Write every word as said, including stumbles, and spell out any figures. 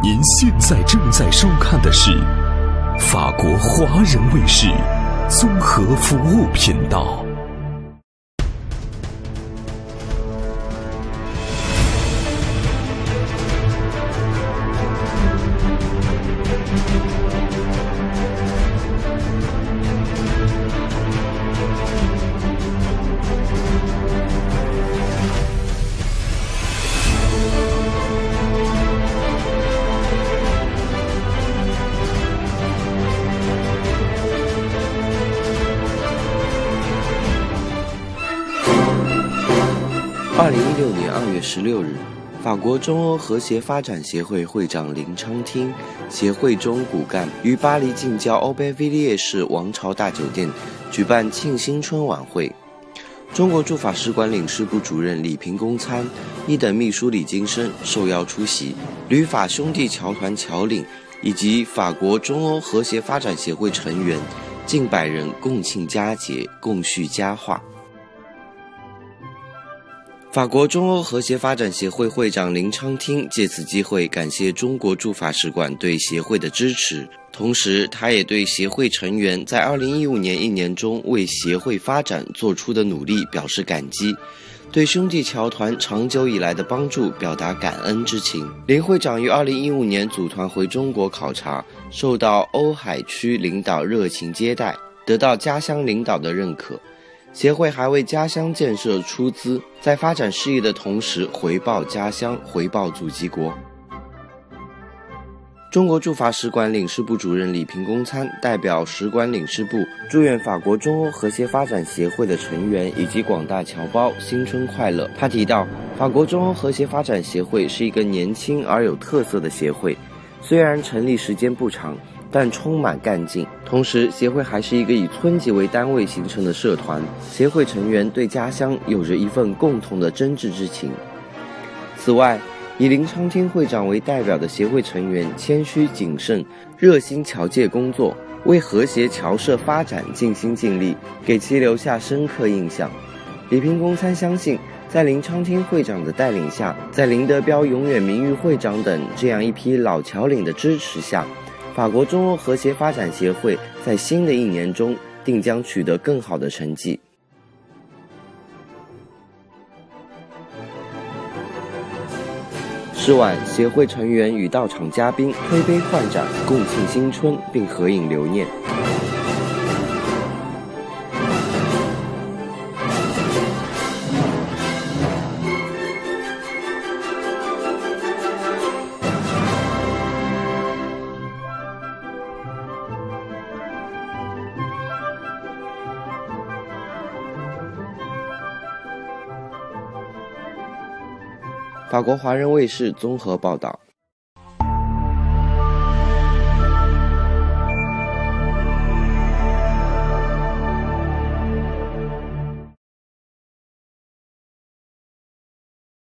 您现在正在收看的是法国华人卫视综合服务频道。 二零一六年二月十六日，法国中欧和谐发展协会会长林昌厅、协会中骨干于巴黎近郊欧贝维利耶市王朝大酒店举办庆新春晚会。中国驻法使馆领事部主任李平公参、一等秘书李金生受邀出席，旅法兄弟侨团侨领以及法国中欧和谐发展协会成员近百人共庆佳节，共叙佳话。法国中欧和谐发展协会会长林昌厅借此机会感谢中国驻法使馆对协会的支持，同时他也对协会成员在二零一五年一年中为协会发展做出的努力表示感激，对兄弟侨团长久以来的帮助表达感恩之情。林会长于二零一五年组团回中国考察，受到欧海区领导热情接待，得到家乡领导的认可。协会还为家乡建设出资，在发展事业的同时回报家乡，回报祖籍国。中国驻法使馆领事部主任李平公参代表使馆领事部祝愿法国中欧和谐发展协会的成员以及广大侨胞新春快乐。他提到，法国中欧和谐发展协会是一个年轻而有特色的协会，虽然成立时间不长，但充满干劲。同时，协会还是一个以村级为单位形成的社团，协会成员对家乡有着一份共同的真挚之情。此外，以林昌厅会长为代表的协会成员谦虚谨慎，热心侨界工作，为和谐侨社发展尽心尽力，给其留下深刻印象。李平公参相信，在林昌厅会长的带领下，在林德彪永远名誉会长等这样一批老侨领的支持下，法国中欧和谐发展协会在新的一年中定将取得更好的成绩。是晚，协会成员与到场嘉宾推杯换盏，共庆新春，并合影留念。法国华人卫视综合报道。